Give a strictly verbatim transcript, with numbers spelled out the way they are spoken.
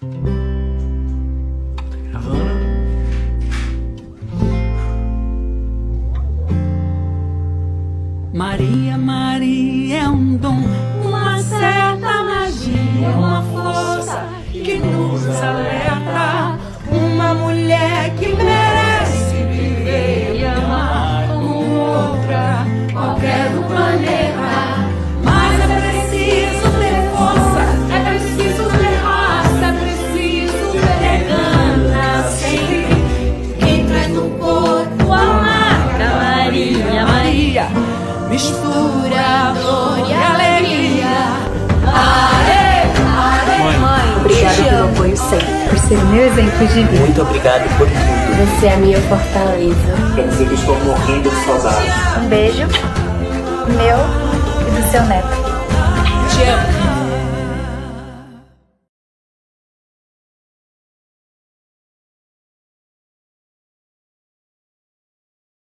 Maria, Maria é um dom, uma certa magia, uma força que nos alerta, uma mulher que merece viver e amar como outra, qualquer do planeta. Mas é preciso ter força, é preciso ter raça, é preciso ter gana sempre. Quem traz no corpo a marca Maria, Maria mistura dor e alegria. Aê, aê. Mãe, mãe, obrigada pelo apoio sempre, por ser meu exemplo de vida. Muito obrigado por tudo. Você é a minha fortaleza. Quer dizer que estou morrendo de saudade. Um beijo, meu e do seu neto. Te amo.